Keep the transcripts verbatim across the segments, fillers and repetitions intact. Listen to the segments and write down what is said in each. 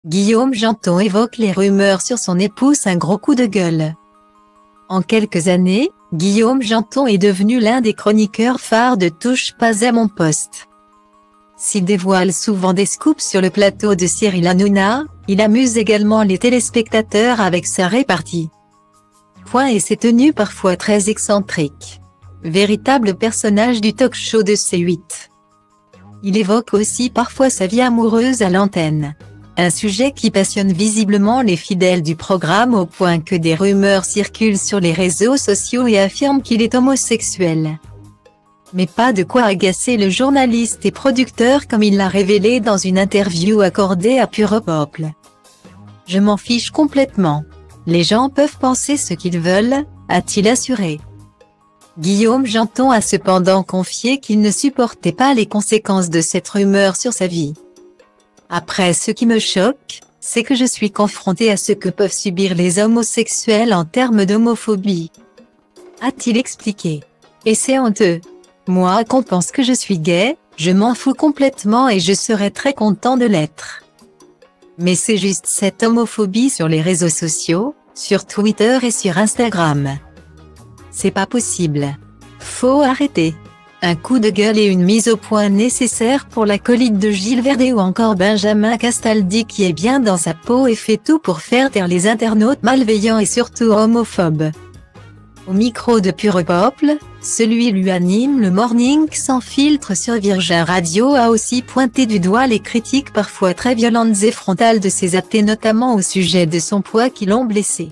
Guillaume Janton évoque les rumeurs sur son épouse un gros coup de gueule. En quelques années, Guillaume Janton est devenu l'un des chroniqueurs phares de Touche pas à mon poste. S'il dévoile souvent des scoops sur le plateau de Cyril Hanouna, il amuse également les téléspectateurs avec sa répartie. Point et ses tenues parfois très excentriques. Véritable personnage du talk-show de C huit. Il évoque aussi parfois sa vie amoureuse à l'antenne. Un sujet qui passionne visiblement les fidèles du programme au point que des rumeurs circulent sur les réseaux sociaux et affirment qu'il est homosexuel. Mais pas de quoi agacer le journaliste et producteur comme il l'a révélé dans une interview accordée à Pure Peuple. Je m'en fiche complètement. Les gens peuvent penser ce qu'ils veulent, a-t-il assuré. Guillaume Janton a cependant confié qu'il ne supportait pas les conséquences de cette rumeur sur sa vie. Après, ce qui me choque, c'est que je suis confronté à ce que peuvent subir les homosexuels en termes d'homophobie, a-t-il expliqué. Et c'est honteux. Moi, qu'on pense que je suis gay, je m'en fous complètement et je serais très content de l'être. Mais c'est juste cette homophobie sur les réseaux sociaux, sur Twitter et sur Instagram. C'est pas possible. Faut arrêter. Un coup de gueule et une mise au point nécessaire pour l'acolyte de Gilles Verdez ou encore Benjamin Castaldi qui est bien dans sa peau et fait tout pour faire taire les internautes malveillants et surtout homophobes. Au micro de Pure Peuple, celui lui anime le Morning sans filtre sur Virgin Radio a aussi pointé du doigt les critiques parfois très violentes et frontales de ses athées notamment au sujet de son poids qui l'ont blessé.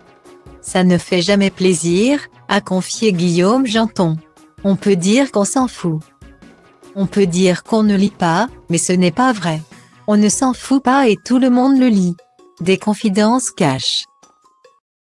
Ça ne fait jamais plaisir, a confié Guillaume Janton. On peut dire qu'on s'en fout. On peut dire qu'on ne lit pas, mais ce n'est pas vrai. On ne s'en fout pas et tout le monde le lit. Des confidences cachées.